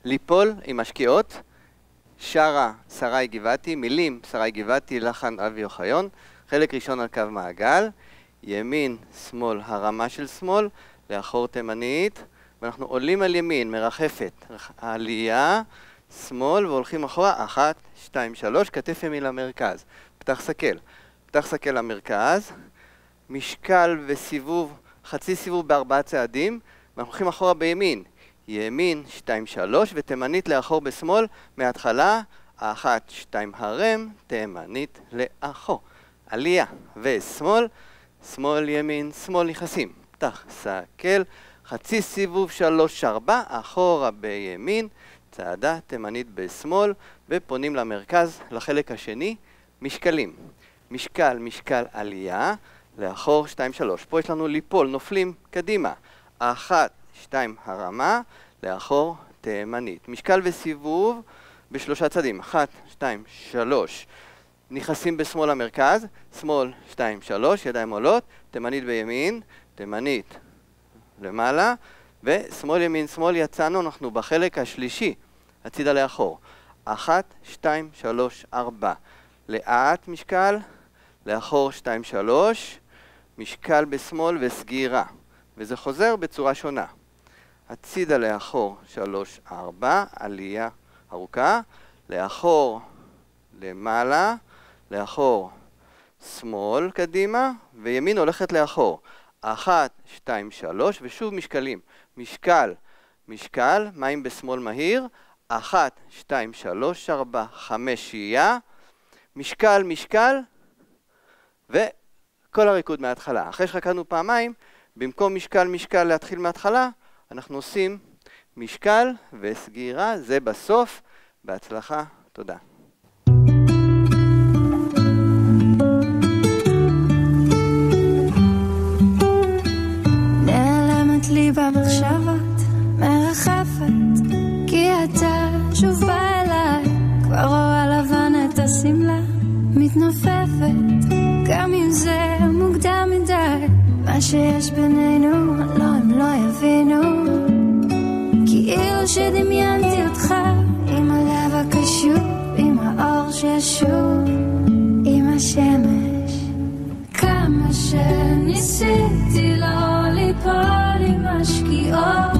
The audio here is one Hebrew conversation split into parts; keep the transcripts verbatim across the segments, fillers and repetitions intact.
ליפול עם משקיעות, שרה שרי גבעתי, מילים שרי גבעתי, לחן אבי אוחיון, חלק ראשון על קו מעגל, ימין, שמאל, הרמה של שמאל, לאחור תימנית, ואנחנו עולים על ימין, מרחפת, העלייה, שמאל, והולכים אחורה, אחת, שתיים, שלוש, כתף ימין למרכז, פתח סקל, פתח סקל למרכז, משקל וסיבוב, חצי סיבוב בארבעה צעדים, ואנחנו הולכים אחורה בימין, ימין, שתיים, שלוש, ותימנית לאחור בשמאל, מההתחלה, אחת, שתיים, הרם, תימנית לאחור. עלייה ושמאל, שמאל, ימין, שמאל, נכנסים. פתח, סקל, חצי סיבוב, שלוש, ארבע, אחורה בימין, צעדה, תימנית בשמאל, ופונים למרכז, לחלק השני, משקלים. משקל, משקל, עלייה, לאחור, שתיים, שלוש. פה יש לנו ליפול, נופלים, קדימה. אחת, שתיים, הרמה, לאחור, תימנית. משקל וסיבוב בשלושה צעדים. אחת, שתיים, שלוש. נכנסים בשמאל למרכז, שמאל, שתיים, שלוש, ידיים עולות, תימנית בימין, תימנית למעלה, ושמאל, ימין, שמאל, יצאנו, אנחנו בחלק השלישי, הצידה לאחור. אחת, שתיים, שלוש, ארבע. לאט משקל, לאחור, שתיים, שלוש, משקל בשמאל וסגירה. וזה חוזר בצורה שונה. הצידה לאחור, שלוש, ארבע, עלייה ארוכה, לאחור, למעלה, לאחור, שמאל, קדימה, וימין הולכת לאחור. אחת, שתיים, שלוש, ושוב משקלים. משקל, משקל, מים בשמאל מהיר, אחת, שתיים, שלוש, ארבע, חמש, שיהיה, משקל, משקל, וכל הריקוד מההתחלה. אחרי שחקרנו פעמיים, במקום משקל, משקל להתחיל מההתחלה, אנחנו עושים משקל וסגירה, זה בסוף. בהצלחה, תודה. נעלמת לי במחשבות, מרחפת, כי אתה שוב בא אליי, כבר רואה לבן את השמלה, מתנופפת, גם אם זה מוקדם מדי, מה שיש בינינו, לא הם לא יבינו, כאילו שדמיינתי אותך, עם הלב הקשור, עם האור ששוב, עם השמש. כמה שניסיתי לא ליפול עם השקיעות,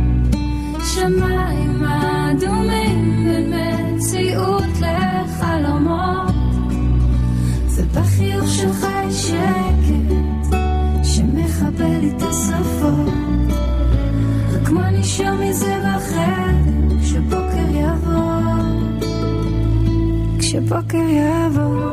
שמיים אדומים בין מציאות לחלומות, ובחיוך שלך שקט שמחבל את השרפות, רק מה נשאר מזה בחדר כשבוקר יבוא, כשבוקר יבוא.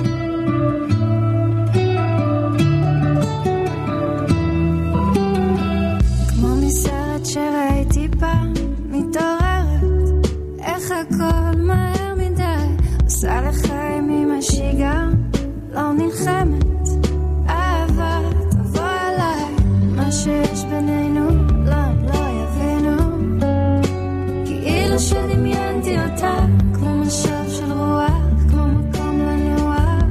כמו מסרט שראיתי פעם מתעוררת, איך הכל מהר מדי, עושה לחיים עם השיגה, לא נלחמת, אהבה תבוא אליי, מה שיש בינינו לא, לא יבינו, כאילו שדמיינתי אותה, כמו משב של רוח, כמו מקום לנוח.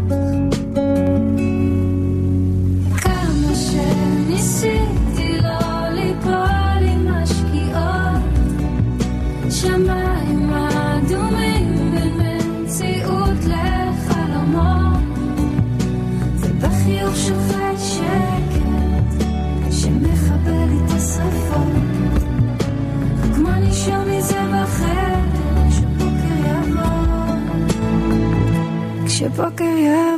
כמה שניסיתי לא ליפול עם השקיעות, שמיים אדומים בין מציאות לחלומות, ובחיוך שלך שקט שמחבל את השרפות, רק מה נשאר מזה בחדר כשבוקר יבוא, כשבוקר יבוא.